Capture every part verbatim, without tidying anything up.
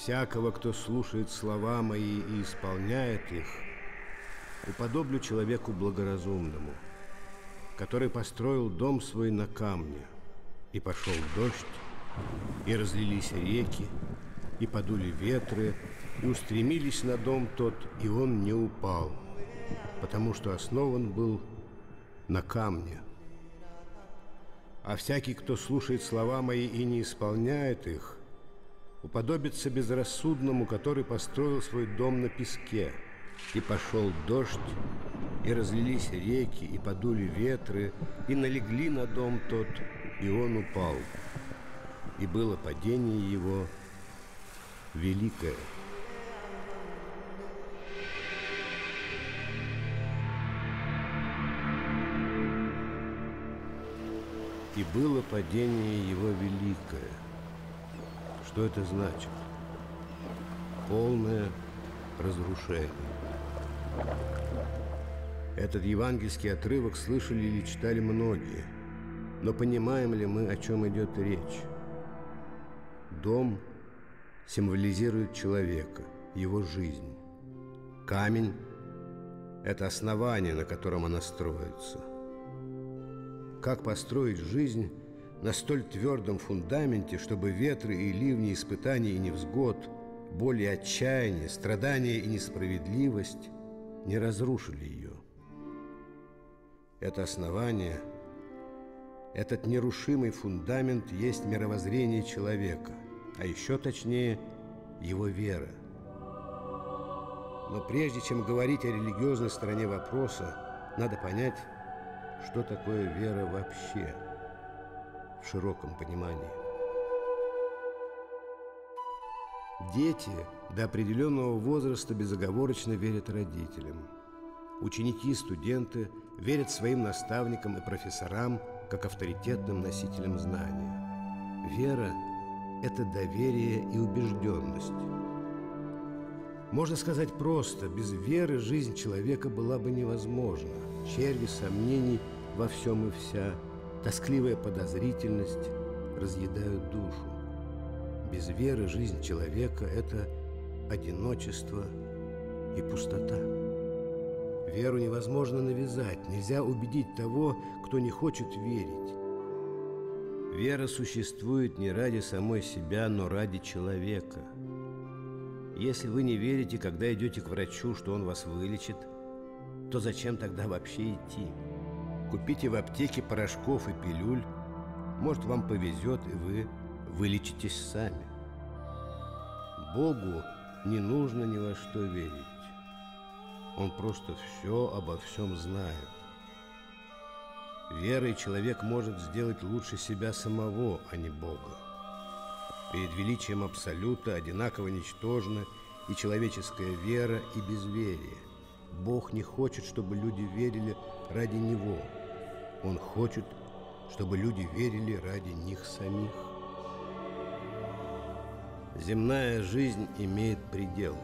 всякого, кто слушает слова мои и исполняет их, уподоблю человеку благоразумному, который построил дом свой на камне, и пошел дождь, и разлились реки, и подули ветры, и устремились на дом тот, и он не упал, потому что основан был на камне. А всякий, кто слушает слова мои и не исполняет их, уподобится безрассудному, который построил свой дом на песке. И пошел дождь, и разлились реки, и подули ветры, и налегли на дом тот, и он упал. И было падение его великое. И было падение его великое. Что это значит? Полное разрушение. Этот евангельский отрывок слышали или читали многие. Но понимаем ли мы, о чем идет речь? Дом символизирует человека, его жизнь. Камень – это основание, на котором она строится. Как построить жизнь на столь твердом фундаменте, чтобы ветры и ливни, испытания и невзгод, боль и отчаяние, страдания и несправедливость не разрушили ее? Это основание, этот нерушимый фундамент есть мировоззрение человека, а еще точнее его вера. Но прежде чем говорить о религиозной стороне вопроса, надо понять, что такое вера вообще в широком понимании. Дети до определенного возраста безоговорочно верят родителям. Ученики и студенты верят своим наставникам и профессорам как авторитетным носителям знания. Вера – это доверие и убежденность. Можно сказать просто, без веры жизнь человека была бы невозможна. Черви сомнений во всем и вся, тоскливая подозрительность разъедают душу. Без веры жизнь человека – это одиночество и пустота. Веру невозможно навязать, нельзя убедить того, кто не хочет верить. Вера существует не ради самой себя, но ради человека. Если вы не верите, когда идете к врачу, что он вас вылечит, то зачем тогда вообще идти? Купите в аптеке порошков и пилюль, может, вам повезет, и вы вылечитесь сами. Богу не нужно ни во что верить. Он просто все обо всем знает. Верой человек может сделать лучше себя самого, а не Бога. Перед величием Абсолюта одинаково ничтожна и человеческая вера, и безверие. Бог не хочет, чтобы люди верили ради Него. Он хочет, чтобы люди верили ради них самих. Земная жизнь имеет предел.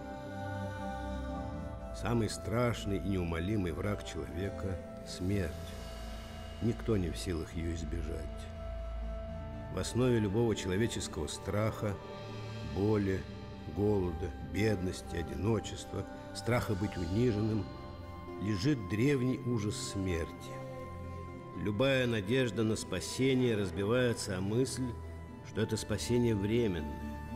Самый страшный и неумолимый враг человека – смерть. Никто не в силах ее избежать. В основе любого человеческого страха, боли, голода, бедности, одиночества, страха быть униженным лежит древний ужас смерти. Любая надежда на спасение разбивается о мысль, что это спасение временное.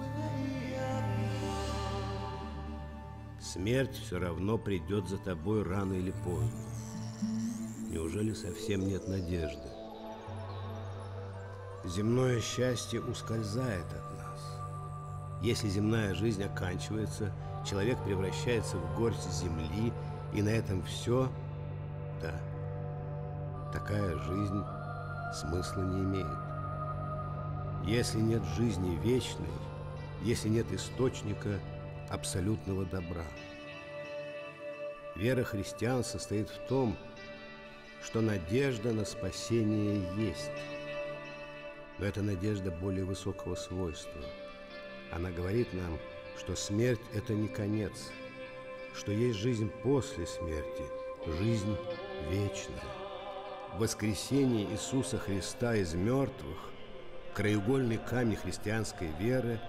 Смерть все равно придет за тобой рано или поздно. Неужели совсем нет надежды? Земное счастье ускользает от нас. Если земная жизнь оканчивается, человек превращается в горсть земли, и на этом все, да, такая жизнь смысла не имеет. Если нет жизни вечной, если нет источника абсолютного добра. Вера христиан состоит в том, что надежда на спасение есть. Но это надежда более высокого свойства. Она говорит нам, что смерть – это не конец, что есть жизнь после смерти, жизнь вечная. Воскресение Иисуса Христа из мертвых, краеугольный камень христианской веры,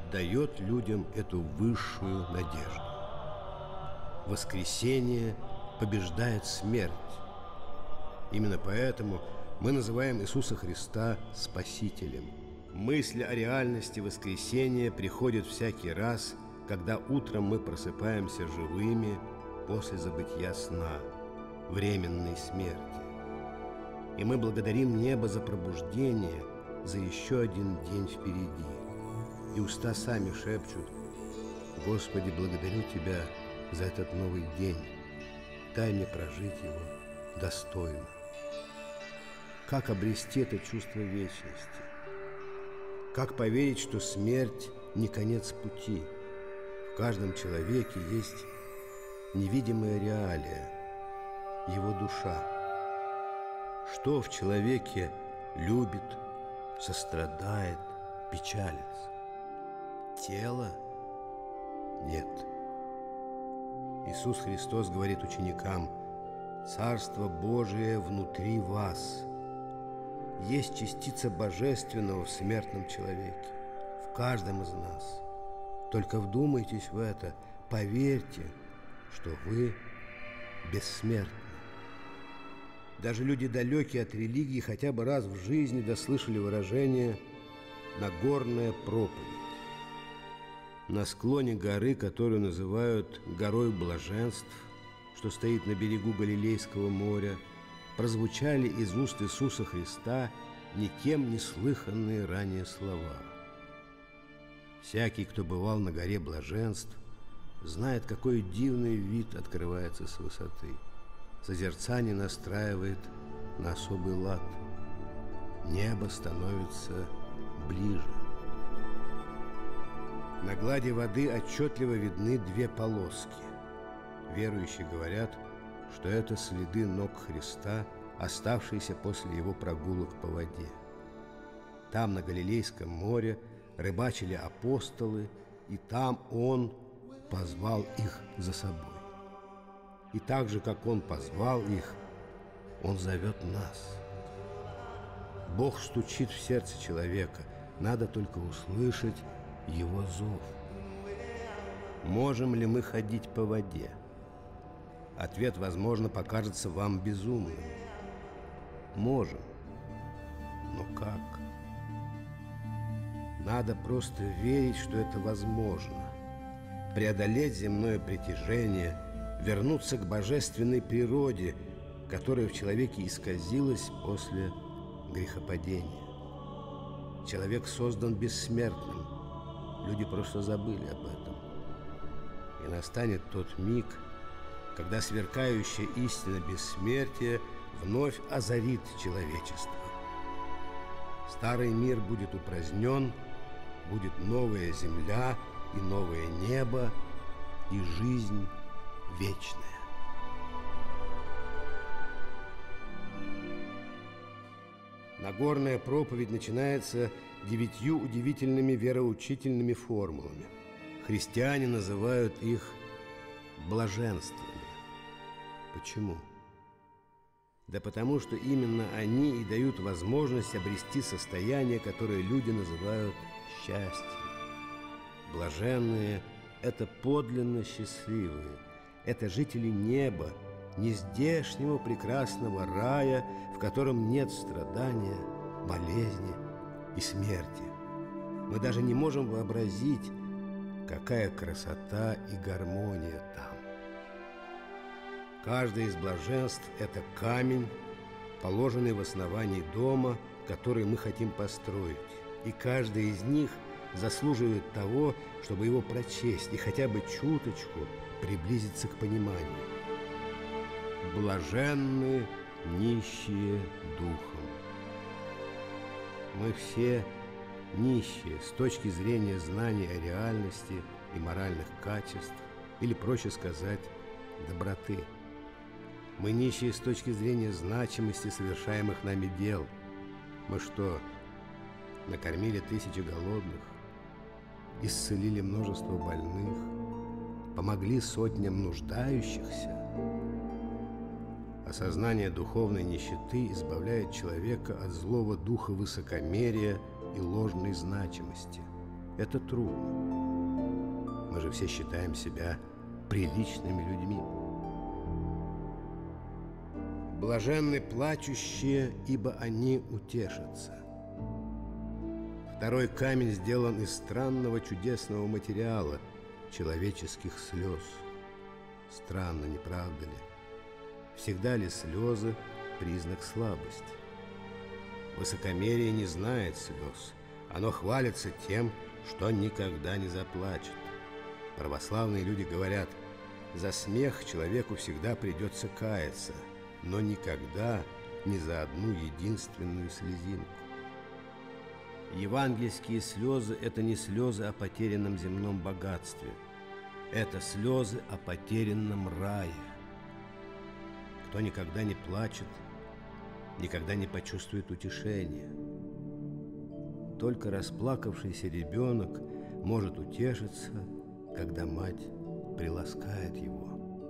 дает людям эту высшую надежду. Воскресение побеждает смерть. Именно поэтому мы называем Иисуса Христа Спасителем. Мысль о реальности воскресения приходит всякий раз, когда утром мы просыпаемся живыми после забытья сна, временной смерти. И мы благодарим небо за пробуждение, за еще один день впереди. И уста сами шепчут: «Господи, благодарю Тебя за этот новый день. Дай мне прожить его достойно». Как обрести это чувство вечности? Как поверить, что смерть не конец пути? В каждом человеке есть невидимая реалия, его душа. Что в человеке любит, сострадает, печалится? Тело? Нет. Иисус Христос говорит ученикам: «Царство Божие внутри вас». Есть частица божественного в смертном человеке, в каждом из нас. Только вдумайтесь в это, поверьте, что вы бессмертны. Даже люди, далекие от религии, хотя бы раз в жизни дослышали выражение «Нагорная проповедь». На склоне горы, которую называют горой блаженств, что стоит на берегу Галилейского моря, прозвучали из уст Иисуса Христа никем не слыханные ранее слова. Всякий, кто бывал на горе блаженств, знает, какой дивный вид открывается с высоты. Созерцание настраивает на особый лад. Небо становится ближе. На глади воды отчетливо видны две полоски. Верующие говорят, что это следы ног Христа, оставшиеся после его прогулок по воде. Там, на Галилейском море, рыбачили апостолы, и там Он позвал их за собой. И так же, как Он позвал их, Он зовет нас. Бог стучит в сердце человека, надо только услышать Его зов. Можем ли мы ходить по воде? Ответ, возможно, покажется вам безумным. Можем. Но как? Надо просто верить, что это возможно. Преодолеть земное притяжение, вернуться к божественной природе, которая в человеке исказилась после грехопадения. Человек создан бессмертным. Люди просто забыли об этом. И настанет тот миг, когда сверкающая истина бессмертия вновь озарит человечество. Старый мир будет упразднен, будет новая земля и новое небо, и жизнь вечная. Нагорная проповедь начинается девятью удивительными вероучительными формулами. Христиане называют их блаженствами. Почему? Да потому что именно они и дают возможность обрести состояние, которое люди называют счастьем. Блаженные – это подлинно счастливые, это жители неба, нездешнего прекрасного рая, в котором нет страдания, болезни и смерти. Мы даже не можем вообразить, какая красота и гармония там. Каждое из блаженств – это камень, положенный в основании дома, который мы хотим построить. И каждый из них заслуживает того, чтобы его прочесть и хотя бы чуточку приблизиться к пониманию. Блаженны нищие духом. Мы все нищие с точки зрения знания о реальности и моральных качеств, или, проще сказать, доброты. Мы нищие с точки зрения значимости совершаемых нами дел. Мы что, накормили тысячи голодных, исцелили множество больных, помогли сотням нуждающихся? Осознание духовной нищеты избавляет человека от злого духа высокомерия и ложной значимости. это трудно. Мы же все считаем себя приличными людьми. Блаженны плачущие, ибо они утешатся. Второй камень сделан из странного чудесного материала – человеческих слез. Странно, не правда ли? Всегда ли слезы – признак слабости? Высокомерие не знает слез. Оно хвалится тем, что никогда не заплачет. Православные люди говорят, за смех человеку всегда придется каяться, но никогда ни за одну единственную слезинку. Евангельские слезы – это не слезы о потерянном земном богатстве. Это слезы о потерянном рае. Кто никогда не плачет, никогда не почувствует утешения. Только расплакавшийся ребенок может утешиться, когда мать приласкает его.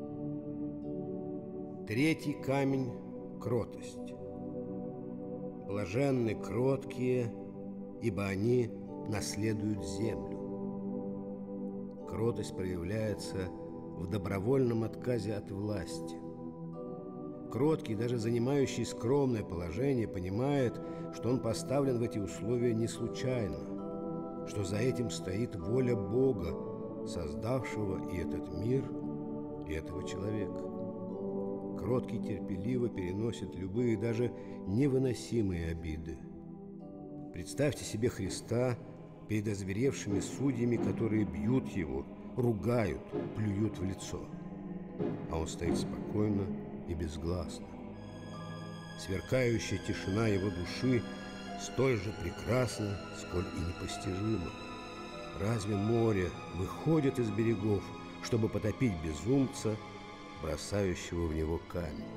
Третий камень – кротость. Блаженны кроткие, ибо они наследуют землю. Кротость проявляется в добровольном отказе от власти. Кроткий, даже занимающий скромное положение, понимает, что он поставлен в эти условия не случайно, что за этим стоит воля Бога, создавшего и этот мир, и этого человека. Кроткий терпеливо переносит любые, даже невыносимые обиды. Представьте себе Христа перед озверевшими судьями, которые бьют его, ругают, плюют в лицо. А он стоит спокойно и безгласно. Сверкающая тишина его души столь же прекрасна, сколь и непостижима. Разве море выходит из берегов, чтобы потопить безумца, бросающего в него камень?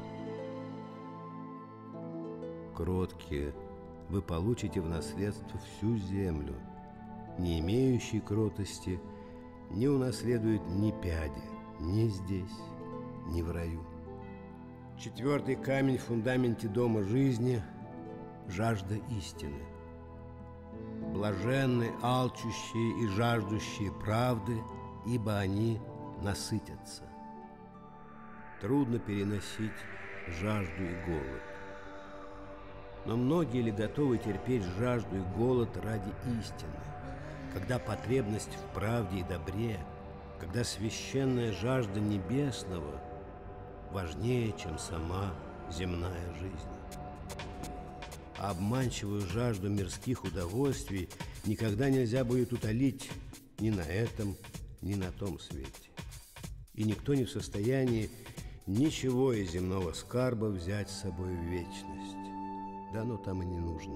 Кроткие, вы получите в наследство всю землю. Не имеющий кротости не унаследует ни пяди, ни здесь, ни в раю. Четвертый камень в фундаменте дома жизни – жажда истины. Блаженны алчущие и жаждущие правды, ибо они насытятся. Трудно переносить жажду и голод. Но многие ли готовы терпеть жажду и голод ради истины, когда потребность в правде и добре, когда священная жажда небесного важнее, чем сама земная жизнь? А обманчивую жажду мирских удовольствий никогда нельзя будет утолить ни на этом, ни на том свете. И никто не в состоянии ничего из земного скарба взять с собой в вечность. Да оно там и не нужно.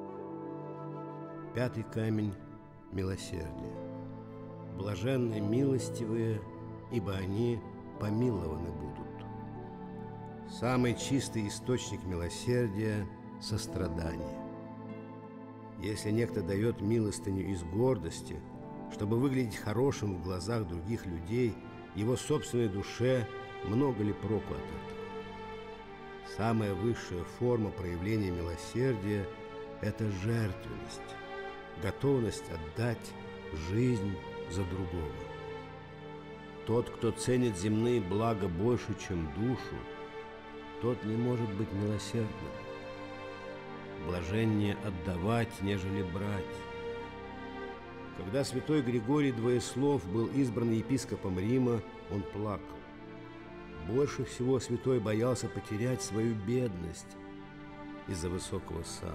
Пятый камень – милосердие. Блаженны милостивые, ибо они помилованы будут. Самый чистый источник милосердия – сострадание. Если некто дает милостыню из гордости, чтобы выглядеть хорошим в глазах других людей, его собственной душе много ли проку от этого? Самая высшая форма проявления милосердия – это жертвенность, готовность отдать жизнь за другого. Тот, кто ценит земные блага больше, чем душу, тот не может быть милосердным. Блаженнее отдавать, нежели брать. Когда святой Григорий Двоеслов был избран епископом Рима, он плакал. Больше всего святой боялся потерять свою бедность из-за высокого сана.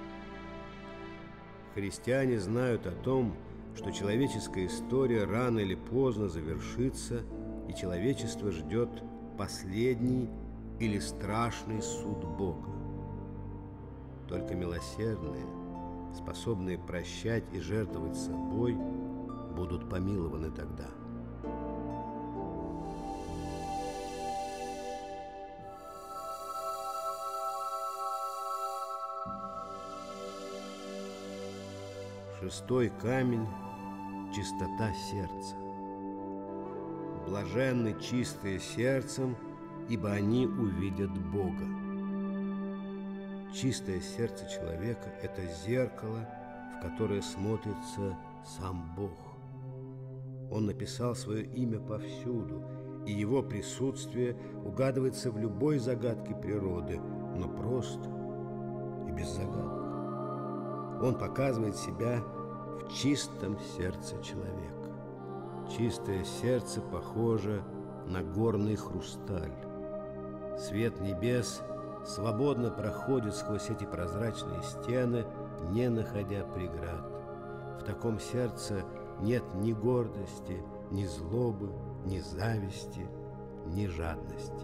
Христиане знают о том, что человеческая история рано или поздно завершится, и человечество ждет последний или страшный суд Бога. Только милосердные, способные прощать и жертвовать собой, будут помилованы тогда. Шестой камень – чистота сердца. Блаженны чистые сердцем, ибо они увидят Бога. Чистое сердце человека – это зеркало, в которое смотрится сам Бог. Он написал свое имя повсюду, и его присутствие угадывается в любой загадке природы, но просто и без загадок. Он показывает себя в чистом сердце человека. Чистое сердце похоже на горный хрусталь. Свет небес свободно проходит сквозь эти прозрачные стены, не находя преград. В таком сердце нет ни гордости, ни злобы, ни зависти, ни жадности.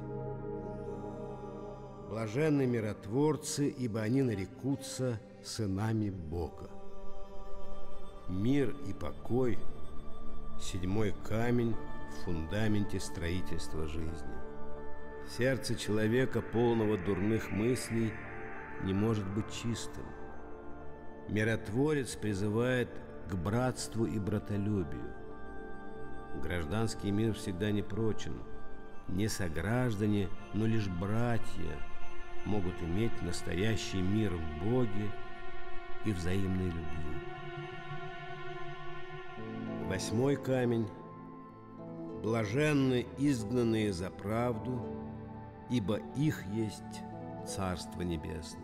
Блаженны миротворцы, ибо они нарекутся сынами Бога. Мир и покой – седьмой камень в фундаменте строительства жизни. Сердце человека, полного дурных мыслей, не может быть чистым. Миротворец призывает к братству и братолюбию. Гражданский мир всегда непрочен. Не сограждане, но лишь братья могут иметь настоящий мир в Боге и взаимной любви. Восьмой камень. Блаженны изгнанные за правду, ибо их есть Царство Небесное.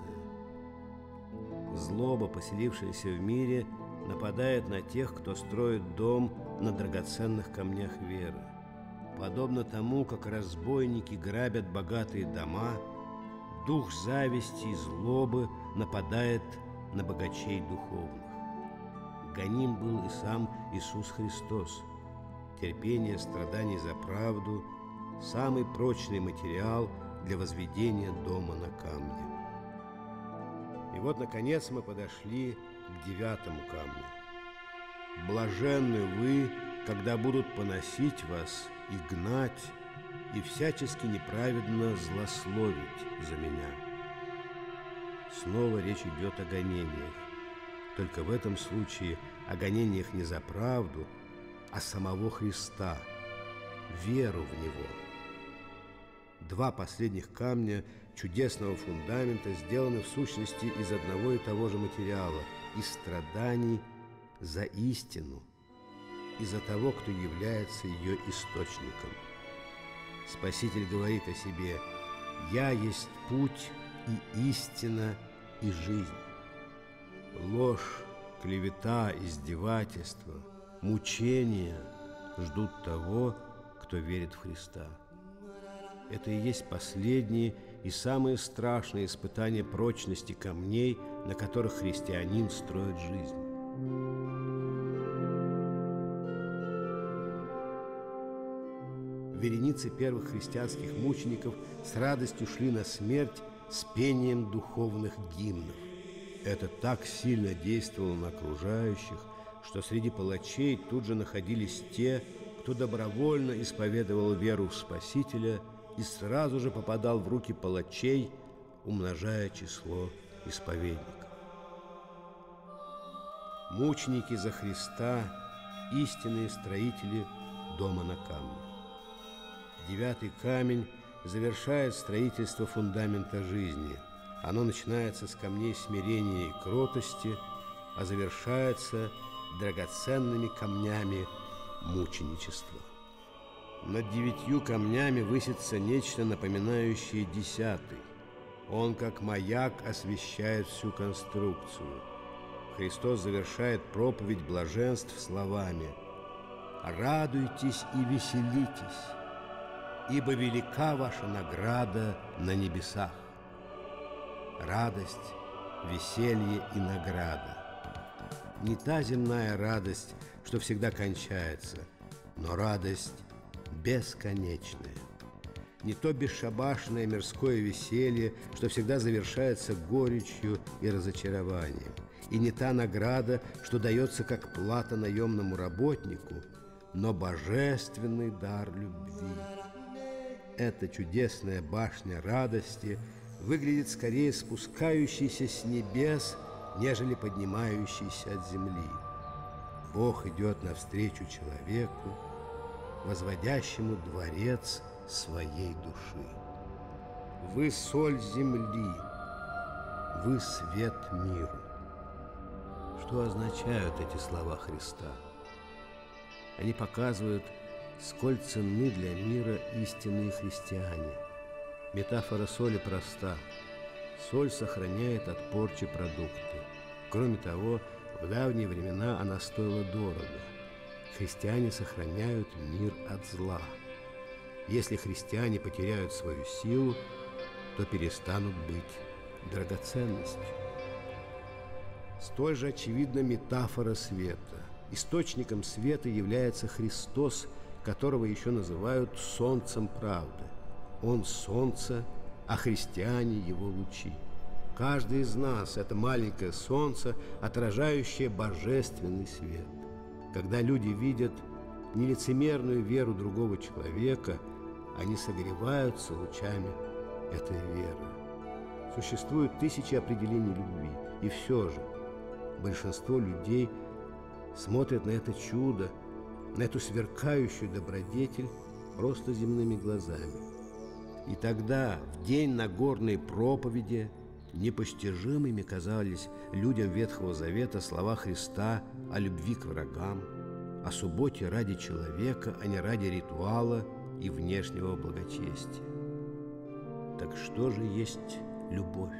Злоба, поселившаяся в мире, нападает на тех, кто строит дом на драгоценных камнях веры. Подобно тому, как разбойники грабят богатые дома, дух зависти и злобы нападает на богачей духовных. Гоним был и сам Иисус Христос. Терпение страданий за правду – самый прочный материал для возведения дома на камне. И вот, наконец, мы подошли к девятому камню. Блаженны вы, когда будут поносить вас и гнать, и всячески неправедно злословить за меня. Снова речь идет о гонениях. Только в этом случае о гонениях не за правду, а самого Христа, веру в Него. Два последних камня чудесного фундамента сделаны в сущности из одного и того же материала, из страданий за истину, и за того, кто является ее источником. Спаситель говорит о себе: «Я есть путь и истина и жизнь». Ложь, клевета, издевательство, мучения ждут того, кто верит в Христа. Это и есть последние и самые страшные испытания прочности камней, на которых христианин строит жизнь. Вереницы первых христианских мучеников с радостью шли на смерть с пением духовных гимнов. Это так сильно действовало на окружающих, что среди палачей тут же находились те, кто добровольно исповедовал веру в Спасителя и сразу же попадал в руки палачей, умножая число исповедников. Мученики за Христа – истинные строители дома на камне. Девятый камень завершает строительство фундамента жизни. Оно начинается с камней смирения и кротости, а завершается драгоценными камнями мученичества. Над девятью камнями высится нечто, напоминающее десятый. Он, как маяк, освещает всю конструкцию. Христос завершает проповедь блаженств словами: «Радуйтесь и веселитесь, ибо велика ваша награда на небесах». Радость, веселье и награда. Не та земная радость, что всегда кончается, но радость бесконечная. Не то бесшабашное мирское веселье, что всегда завершается горечью и разочарованием. И не та награда, что дается как плата наемному работнику, но божественный дар любви. Эта чудесная башня радости выглядит скорее спускающейся с небес, нежели поднимающейся от земли. Бог идет навстречу человеку, возводящему дворец своей души. Вы соль земли, вы свет миру. что означают эти слова Христа. Они показывают, сколь ценны для мира истинные христиане. Метафора соли проста. Соль сохраняет от порчи продукты. Кроме того, в давние времена она стоила дорого. Христиане сохраняют мир от зла. Если христиане потеряют свою силу, то перестанут быть драгоценностью. Столь же очевидна метафора света. Источником света является Христос, которого еще называют солнцем правды. Он солнце, а христиане его лучи. Каждый из нас – это маленькое солнце, отражающее божественный свет. Когда люди видят нелицемерную веру другого человека, они согреваются лучами этой веры. Существует тысячи определений любви, и все же большинство людей смотрят на это чудо, на эту сверкающую добродетель просто земными глазами. И тогда, в день Нагорной проповеди, непостижимыми казались людям Ветхого Завета слова Христа о любви к врагам, о субботе ради человека, а не ради ритуала и внешнего благочестия. Так что же есть любовь?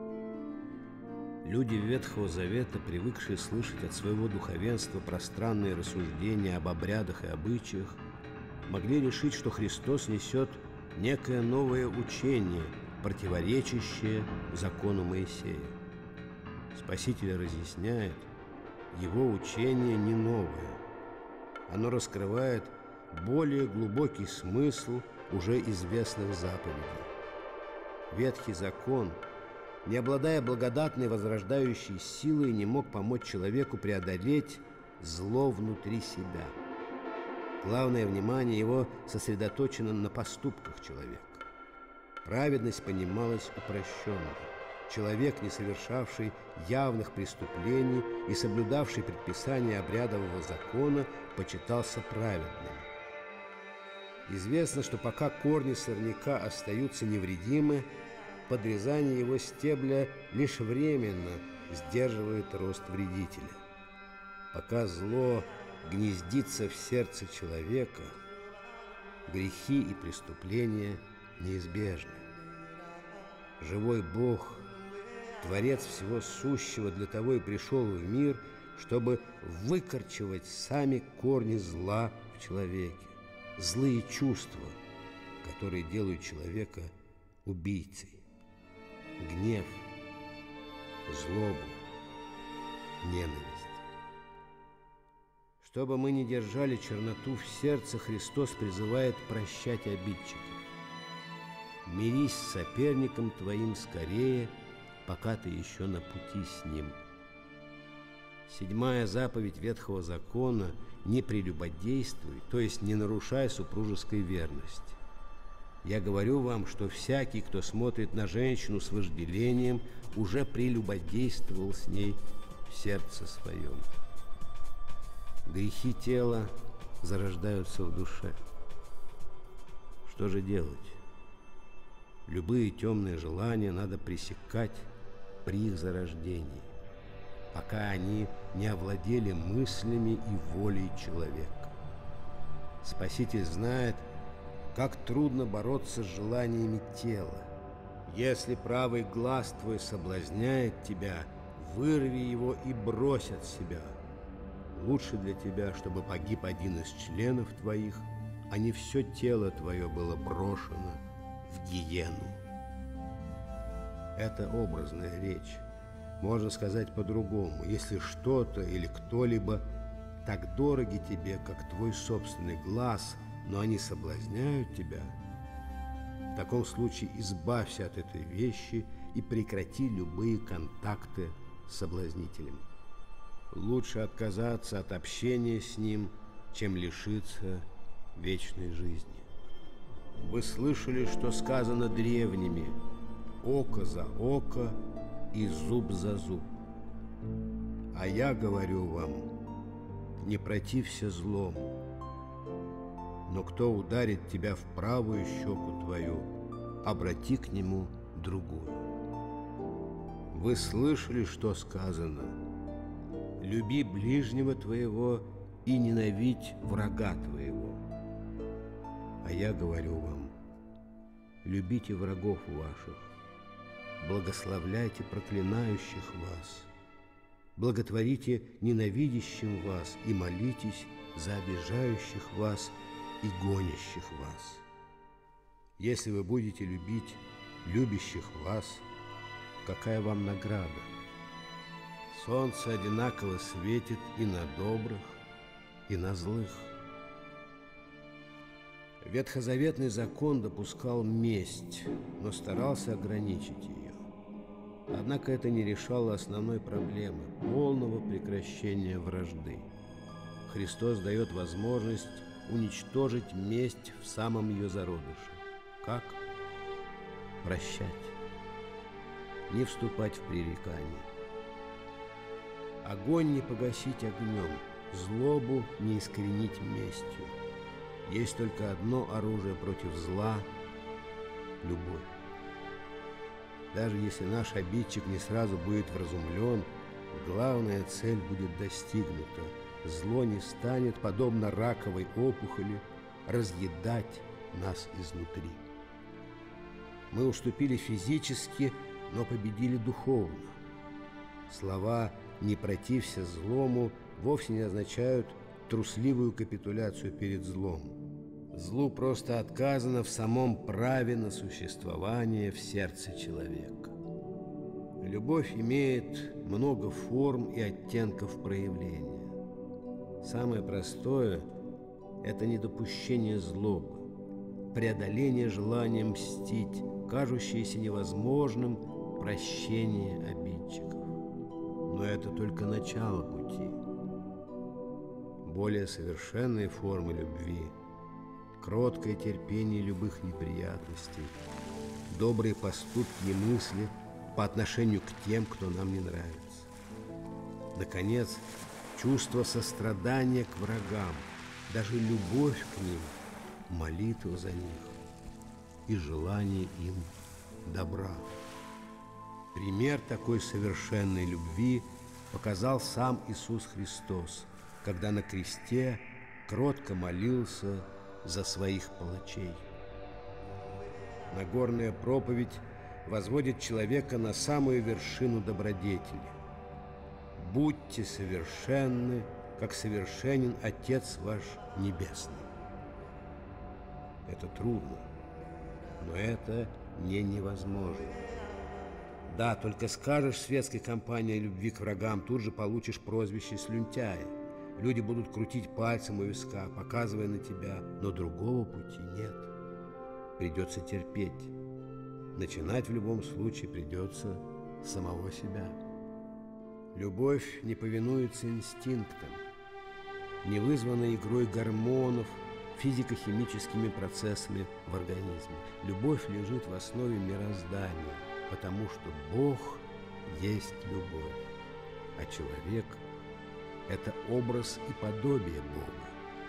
Люди Ветхого Завета, привыкшие слышать от своего духовенства пространные рассуждения об обрядах и обычаях, могли решить, что Христос несет некое новое учение, противоречащее закону Моисея. Спаситель разъясняет, его учение не новое. Оно раскрывает более глубокий смысл уже известных заповедей. Ветхий закон, не обладая благодатной возрождающей силой, не мог помочь человеку преодолеть зло внутри себя. Главное внимание его сосредоточено на поступках человека. Праведность понималась упрощенно. Человек, не совершавший явных преступлений и соблюдавший предписания обрядового закона, почитался праведным. Известно, что пока корни сорняка остаются невредимы, подрезание его стебля лишь временно сдерживает рост вредителя. Пока зло гнездится в сердце человека, грехи и преступления неизбежны. Живой Бог, Творец всего сущего, для того и пришел в мир, чтобы выкорчевать сами корни зла в человеке, злые чувства, которые делают человека убийцей, гнев, злобу, ненависть. Чтобы мы не держали черноту в сердце, Христос призывает прощать обидчиков. Мирись с соперником твоим скорее, пока ты еще на пути с ним. Седьмая заповедь Ветхого Закона – не прелюбодействуй, то есть не нарушай супружеской верности. Я говорю вам, что всякий, кто смотрит на женщину с вожделением, уже прелюбодействовал с ней в сердце своем. Грехи тела зарождаются в душе. Что же делать? Любые темные желания надо пресекать при их зарождении, пока они не овладели мыслями и волей человека. Спаситель знает, как трудно бороться с желаниями тела. Если правый глаз твой соблазняет тебя, вырви его и брось от себя. Лучше для тебя, чтобы погиб один из членов твоих, а не все тело твое было брошено в гиену. Это образная речь. Можно сказать по-другому. Если что-то или кто-либо так дороги тебе, как твой собственный глаз, но они соблазняют тебя, в таком случае избавься от этой вещи и прекрати любые контакты с соблазнителем. Лучше отказаться от общения с ним, чем лишиться вечной жизни. Вы слышали, что сказано древними: око за око и зуб за зуб. А я говорю вам, не протився злому. Но кто ударит тебя в правую щеку твою, обрати к нему другую. Вы слышали, что сказано: люби ближнего твоего и ненавидь врага твоего. А я говорю вам, любите врагов ваших, благословляйте проклинающих вас, благотворите ненавидящим вас и молитесь за обижающих вас и гонящих вас. Если вы будете любить любящих вас, какая вам награда? Солнце одинаково светит и на добрых, и на злых. Ветхозаветный закон допускал месть, но старался ограничить ее. Однако это не решало основной проблемы – полного прекращения вражды. Христос дает возможность уничтожить месть в самом ее зародыше. Как? Прощать. Не вступать в пререкание. Огонь не погасить огнем, злобу не искоренить местью. Есть только одно оружие против зла – любовь. Даже если наш обидчик не сразу будет вразумлен, главная цель будет достигнута. Зло не станет, подобно раковой опухоли, разъедать нас изнутри. Мы уступили физически, но победили духовно. Слова «не протився злому» вовсе не означают трусливую капитуляцию перед злом. Злу просто отказано в самом праве на существование в сердце человека. Любовь имеет много форм и оттенков проявления. Самое простое – это недопущение злобы, преодоление желания мстить, кажущееся невозможным прощение обидчиков. Но это только начало пути. Более совершенные формы любви – кроткое терпение любых неприятностей, добрые поступки и мысли по отношению к тем, кто нам не нравится. Наконец, чувство сострадания к врагам, даже любовь к ним, молитва за них и желание им добра. Пример такой совершенной любви показал сам Иисус Христос, когда на кресте кротко молился за своих палачей. Нагорная проповедь возводит человека на самую вершину добродетели. Будьте совершенны, как совершенен Отец ваш Небесный. Это трудно, но это не невозможно. Да, только скажешь в светской компании о любви к врагам, тут же получишь прозвище слюнтяя. Люди будут крутить пальцем у виска, показывая на тебя, но другого пути нет. Придется терпеть. Начинать в любом случае придется с самого себя. Любовь не повинуется инстинктам, не вызвана игрой гормонов, физико-химическими процессами в организме. Любовь лежит в основе мироздания, потому что Бог есть любовь, а человек – это образ и подобие Бога.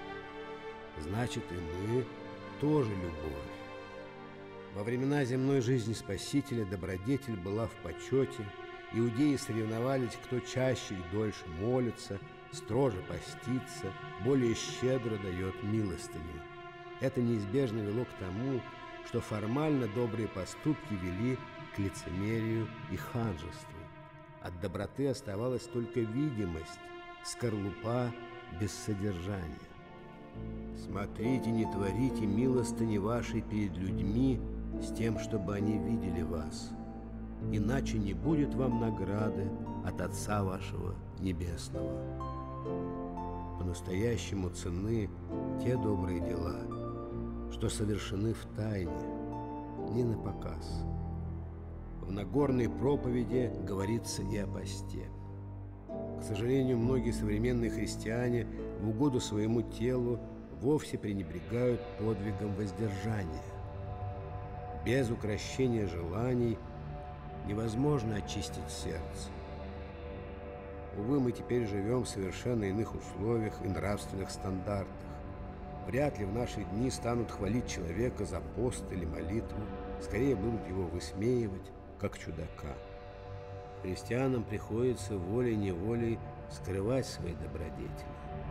Значит, и мы тоже любовь. Во времена земной жизни Спасителя добродетель была в почете. Иудеи соревновались, кто чаще и дольше молится, строже постится, более щедро дает милостыню. Это неизбежно вело к тому, что формально добрые поступки вели к лицемерию и ханжеству. От доброты оставалась только видимость, скорлупа без содержания. Смотрите, не творите милостыни вашей перед людьми с тем, чтобы они видели вас. Иначе не будет вам награды от Отца вашего Небесного. По-настоящему ценны те добрые дела, что совершены в тайне, не на показ. В Нагорной проповеди говорится и о посте. К сожалению, многие современные христиане в угоду своему телу вовсе пренебрегают подвигом воздержания. Без укрощения желаний невозможно очистить сердце. Увы, мы теперь живем в совершенно иных условиях и нравственных стандартах. Вряд ли в наши дни станут хвалить человека за пост или молитву, скорее будут его высмеивать, как чудака. Христианам приходится волей-неволей скрывать свои добродетели.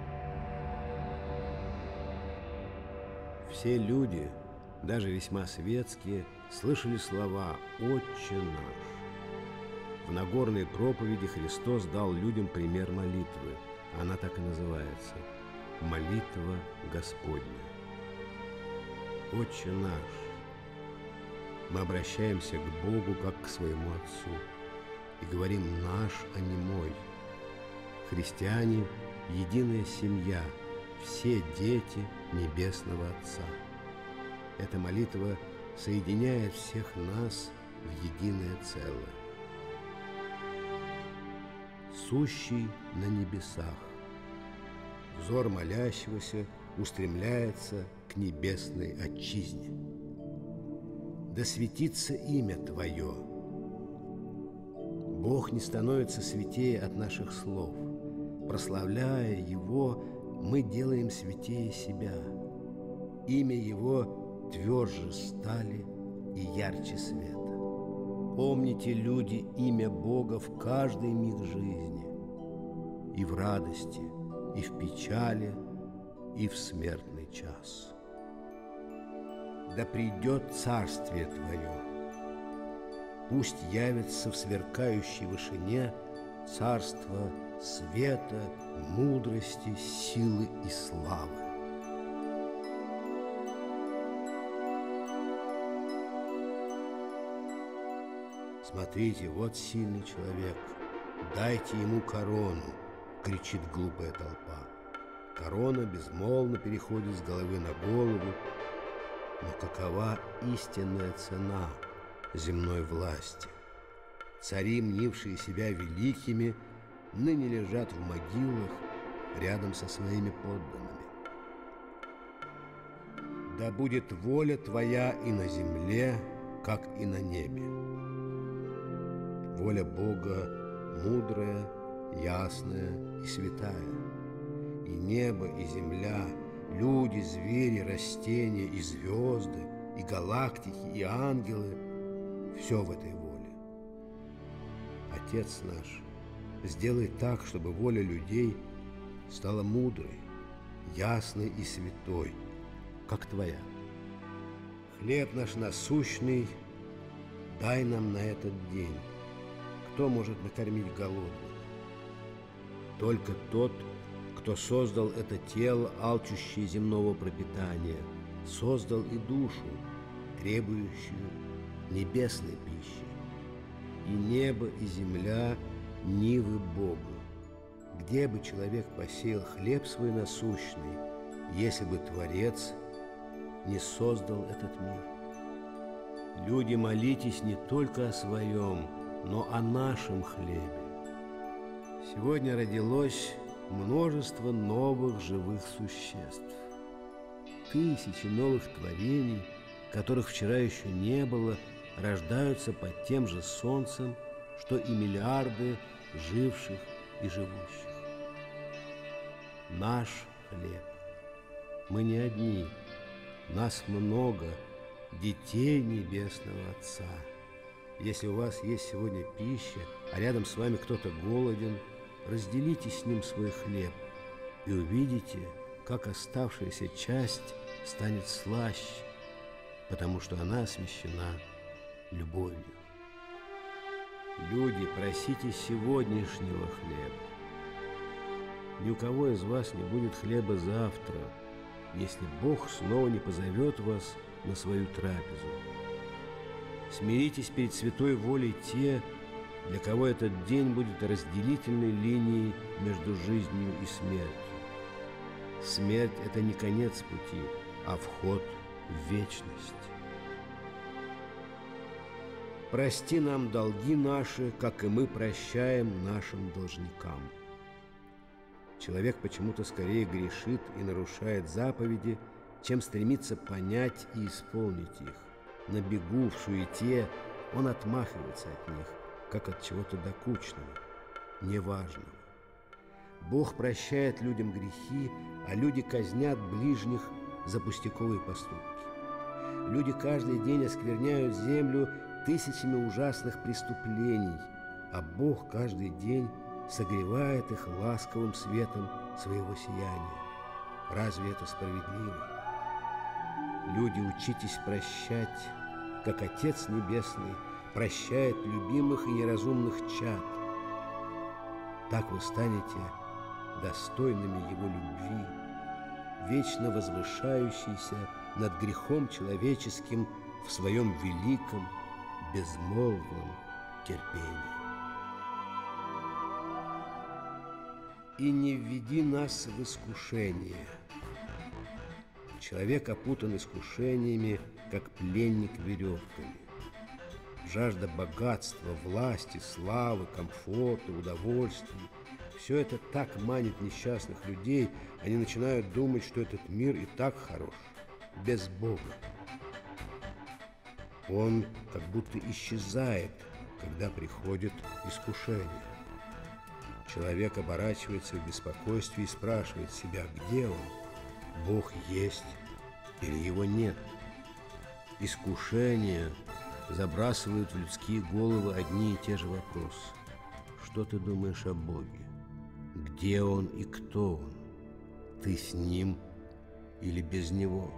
Все люди, даже весьма светские, слышали слова «Отче наш». В Нагорной проповеди Христос дал людям пример молитвы. Она так и называется – молитва Господня. Отче наш. Мы обращаемся к Богу, как к своему Отцу, и говорим «наш», а не «мой». Христиане – единая семья, все дети Небесного Отца. Эта молитва соединяет всех нас в единое целое. Сущий на небесах. Взор молящегося устремляется к небесной отчизне. Да светится имя Твое. Бог не становится святее от наших слов. Прославляя Его, мы делаем святее себя. Имя Его тверже стали и ярче света. Помните, люди, имя Бога в каждый миг жизни, и в радости, и в печали, и в смертный час. Да придет царствие Твое, пусть явится в сверкающей вышине царство света, мудрости, силы и славы. Смотрите, вот сильный человек, дайте ему корону, кричит глупая толпа. Корона безмолвно переходит с головы на голову. Но какова истинная цена земной власти? Цари, мнившие себя великими, ныне лежат в могилах рядом со своими подданными. Да будет воля Твоя и на земле, как и на небе. Воля Бога мудрая, ясная и святая. И небо, и земля, люди, звери, растения, и звезды, и галактики, и ангелы – все в этой воле. Отец наш, сделай так, чтобы воля людей стала мудрой, ясной и святой, как Твоя. Хлеб наш насущный дай нам на этот день. Кто может накормить голодных? Только тот, кто создал это тело, алчущее земного пропитания, создал и душу, требующую небесной пищи. И небо, и земля – нивы Бога. Где бы человек посеял хлеб свой насущный, если бы Творец не создал этот мир? Люди, молитесь не только о своем, но о нашем хлебе. Сегодня родилось множество новых живых существ. Тысячи новых творений, которых вчера еще не было, рождаются под тем же солнцем, что и миллиарды живших и живущих. Наш хлеб. Мы не одни, нас много, детей Небесного Отца. Если у вас есть сегодня пища, а рядом с вами кто-то голоден, разделите с ним свой хлеб и увидите, как оставшаяся часть станет слаще, потому что она освящена любовью. Люди, просите сегодняшнего хлеба. Ни у кого из вас не будет хлеба завтра, если Бог снова не позовет вас на свою трапезу. Смиритесь перед святой волей те, для кого этот день будет разделительной линией между жизнью и смертью. Смерть – это не конец пути, а вход в вечность. Прости нам долги наши, как и мы прощаем нашим должникам. Человек почему-то скорее грешит и нарушает заповеди, чем стремится понять и исполнить их. На бегу, в суете он отмахивается от них, как от чего-то докучного, неважного. Бог прощает людям грехи, а люди казнят ближних за пустяковые поступки. Люди каждый день оскверняют землю тысячами ужасных преступлений, а Бог каждый день согревает их ласковым светом своего сияния. Разве это справедливо? Люди, учитесь прощать, как Отец Небесный прощает любимых и неразумных чад. Так вы станете достойными Его любви, вечно возвышающейся над грехом человеческим в своем великом, безмолвном терпении. И не введи нас в искушение. Человек опутан искушениями, как пленник веревками. Жажда богатства, власти, славы, комфорта, удовольствий – все это так манит несчастных людей, они начинают думать, что этот мир и так хорош, без Бога. Он как будто исчезает, когда приходит искушение. Человек оборачивается в беспокойстве и спрашивает себя, где он? Бог есть или его нет? Искушения забрасывают в людские головы одни и те же вопросы. Что ты думаешь о Боге? Где Он и кто Он? Ты с Ним или без Него?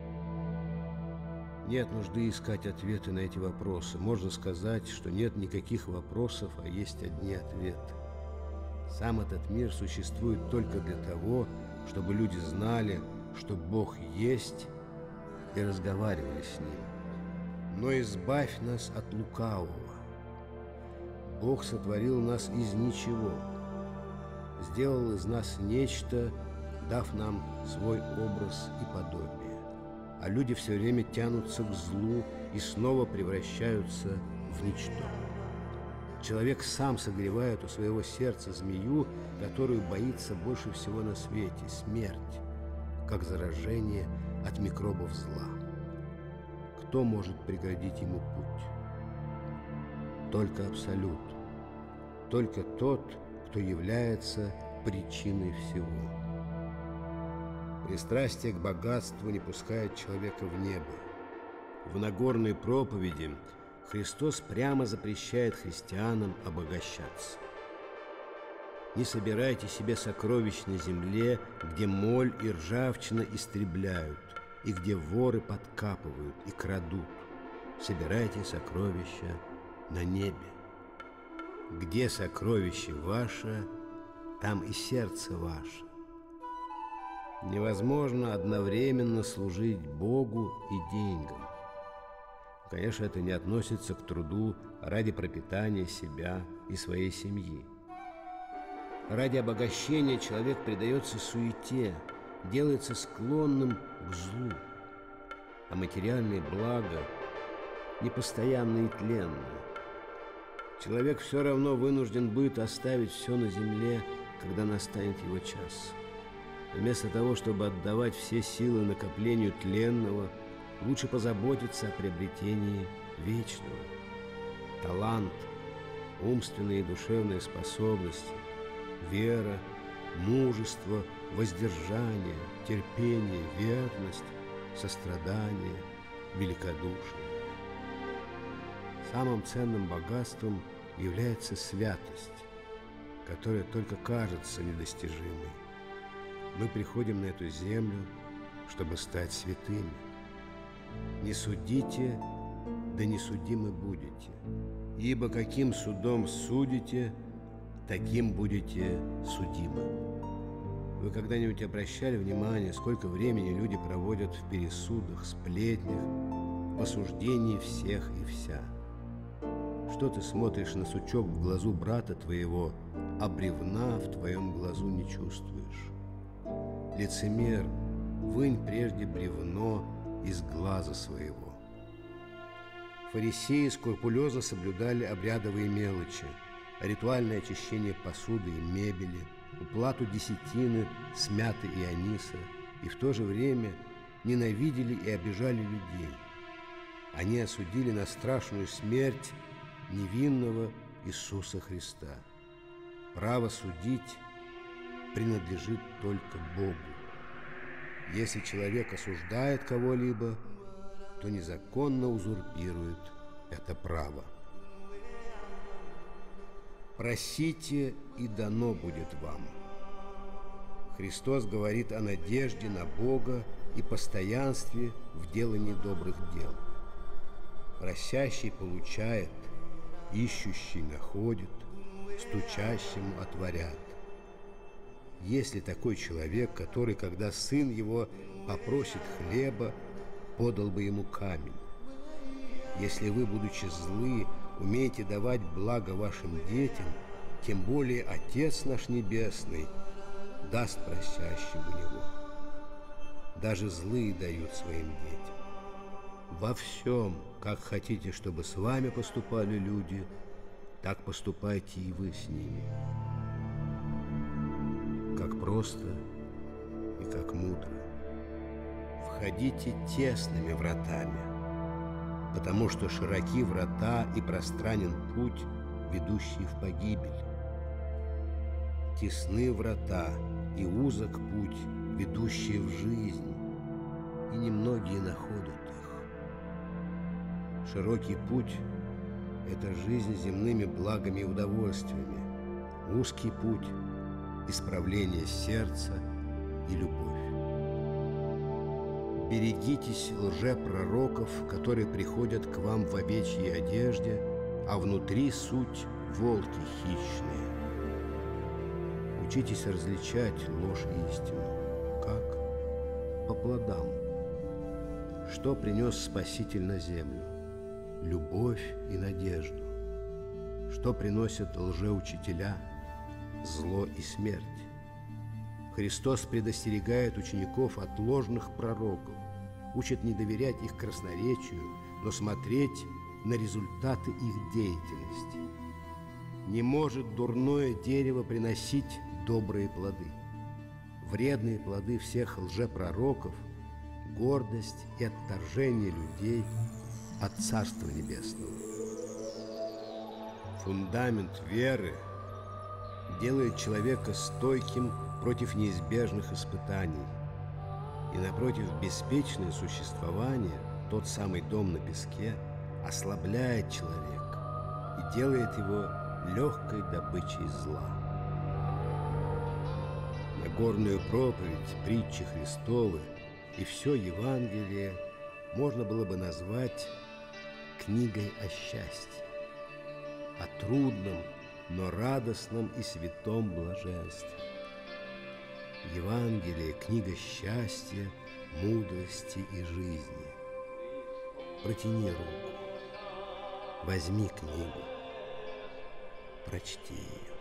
Нет нужды искать ответы на эти вопросы. Можно сказать, что нет никаких вопросов, а есть одни ответы. Сам этот мир существует только для того, чтобы люди знали, что Бог есть, и разговаривали с Ним. Но избавь нас от лукавого. Бог сотворил нас из ничего, сделал из нас нечто, дав нам свой образ и подобие. А люди все время тянутся к злу и снова превращаются в ничто. Человек сам согревает у своего сердца змею, которую боится больше всего на свете – смерть, как заражение от микробов зла. Кто может преградить ему путь? Только Абсолют, только тот, кто является причиной всего. Пристрастие к богатству не пускает человека в небо. В Нагорной проповеди Христос прямо запрещает христианам обогащаться. Не собирайте себе сокровищ на земле, где моль и ржавчина истребляют, и где воры подкапывают и крадут. Собирайте сокровища на небе. Где сокровище ваше, там и сердце ваше. Невозможно одновременно служить Богу и деньгам. Конечно, это не относится к труду ради пропитания себя и своей семьи. Ради обогащения человек предается суете, делается склонным к злу, а материальные блага непостоянны и тленны. Человек все равно вынужден будет оставить все на земле, когда настанет его час. Вместо того, чтобы отдавать все силы накоплению тленного, лучше позаботиться о приобретении вечного. Талант, умственные и душевные способности, вера, мужество, воздержание, терпение, верность, сострадание, великодушие. Самым ценным богатством является святость, которая только кажется недостижимой. Мы приходим на эту землю, чтобы стать святыми. Не судите, да не судимы будете, ибо каким судом судите, таким будете судимы. Вы когда-нибудь обращали внимание, сколько времени люди проводят в пересудах, сплетнях, в осуждении всех и вся? Что ты смотришь на сучок в глазу брата твоего, а бревна в твоем глазу не чувствуешь? Лицемер, вынь прежде бревно из глаза своего. Фарисеи скрупулезно соблюдали обрядовые мелочи, ритуальное очищение посуды и мебели, уплату десятины с мяты и аниса, и в то же время ненавидели и обижали людей. Они осудили на страшную смерть невинного Иисуса Христа. Право судить принадлежит только Богу. Если человек осуждает кого-либо, то незаконно узурпирует это право. Просите, и дано будет вам. Христос говорит о надежде на Бога и постоянстве в делании добрых дел. Просящий получает, ищущий находит, стучащему отворят. Есть ли такой человек, который, когда сын его попросит хлеба, подал бы ему камень? Если вы, будучи злы, умеете давать благо вашим детям, тем более Отец наш Небесный даст просящему Него. Даже злые дают своим детям. Во всем, как хотите, чтобы с вами поступали люди, так поступайте и вы с ними. Как просто и как мудро. Входите тесными вратами, потому что широки врата и пространен путь, ведущий в погибель. Тесны врата и узок путь, ведущий в жизнь, и немногие находят их. Широкий путь – это жизнь земными благами и удовольствиями, узкий путь – исправление сердца и любовь. Берегитесь лжепророков, которые приходят к вам в овечьей одежде, а внутри суть волки хищные. Учитесь различать ложь и истину. Как? По плодам. Что принес Спаситель на землю? Любовь и надежду. Что приносят лжеучителя? Зло и смерть. Христос предостерегает учеников от ложных пророков, учит не доверять их красноречию, но смотреть на результаты их деятельности. Не может дурное дерево приносить добрые плоды. Вредные плоды всех лжепророков – гордость и отторжение людей от Царства Небесного. Фундамент веры делает человека стойким против неизбежных испытаний, и напротив беспечное существование, тот самый дом на песке, ослабляет человека и делает его легкой добычей зла. Нагорную проповедь, притчи Христовы и все Евангелие можно было бы назвать книгой о счастье, о трудном, но радостном и святом блаженстве. Евангелие – книга счастья, мудрости и жизни. Протяни руку, возьми книгу, прочти ее.